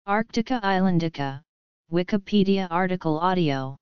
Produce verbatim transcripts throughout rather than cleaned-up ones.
Arctica islandica, Wikipedia article audio.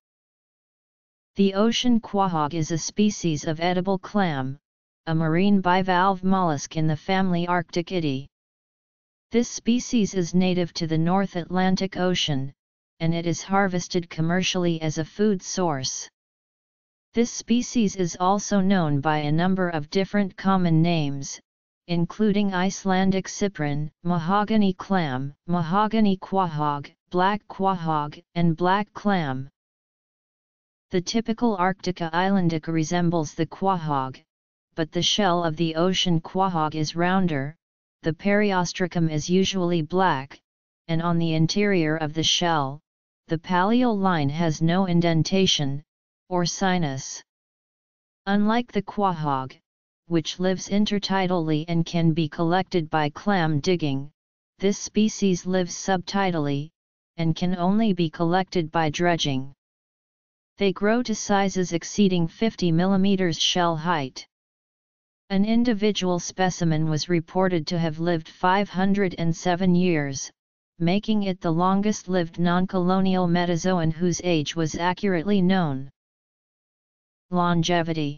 The ocean quahog is a species of edible clam, a marine bivalve mollusk in the family Arcticidae. This species is native to the North Atlantic Ocean, and it is harvested commercially as a food source. This species is also known by a number of different common names, including Icelandic cyprin, mahogany clam, mahogany quahog, black quahog, and black clam. The typical Arctica islandica resembles the quahog, but the shell of the ocean quahog is rounder, the periostracum is usually black, and on the interior of the shell, the pallial line has no indentation, or sinus. Unlike the quahog, which lives intertidally and can be collected by clam digging, this species lives subtidally, and can only be collected by dredging. They grow to sizes exceeding fifty millimeters shell height. An individual specimen was reported to have lived five hundred seven years, making it the longest-lived non-colonial metazoan whose age was accurately known. Longevity.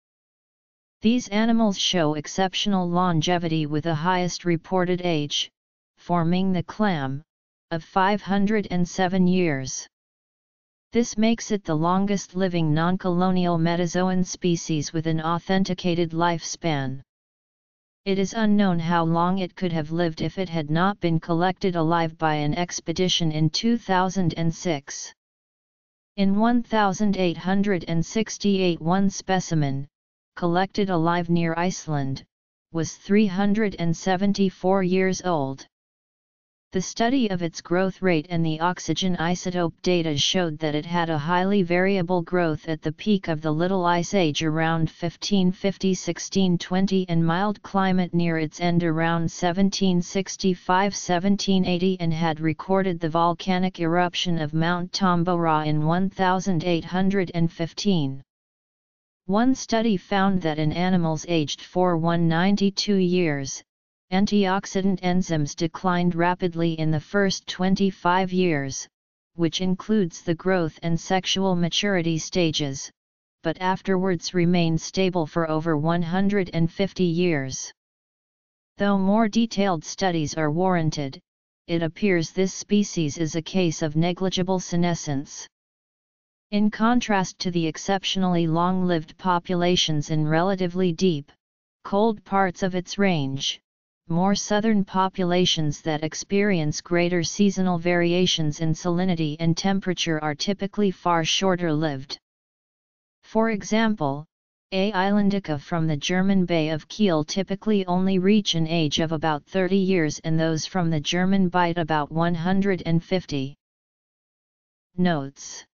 These animals show exceptional longevity with the highest reported age, forming the clam, of five hundred seven years. This makes it the longest living non-colonial metazoan species with an authenticated lifespan. It is unknown how long it could have lived if it had not been collected alive by an expedition in two thousand six. In eighteen sixty-eight, one specimen, collected alive near Iceland, was three hundred seventy-four years old. The study of its growth rate and the oxygen isotope data showed that it had a highly variable growth at the peak of the Little Ice Age around fifteen fifty to sixteen twenty and mild climate near its end around seventeen sixty-five to seventeen eighty, and had recorded the volcanic eruption of Mount Tambora in eighteen fifteen. One study found that in animals aged for one hundred ninety-two years, antioxidant enzymes declined rapidly in the first twenty-five years, which includes the growth and sexual maturity stages, but afterwards remained stable for over one hundred fifty years. Though more detailed studies are warranted, it appears this species is a case of negligible senescence. In contrast to the exceptionally long-lived populations in relatively deep, cold parts of its range, more southern populations that experience greater seasonal variations in salinity and temperature are typically far shorter-lived. For example, A. islandica from the German Bay of Kiel typically only reach an age of about thirty years, and those from the German Bight about one hundred fifty. Notes.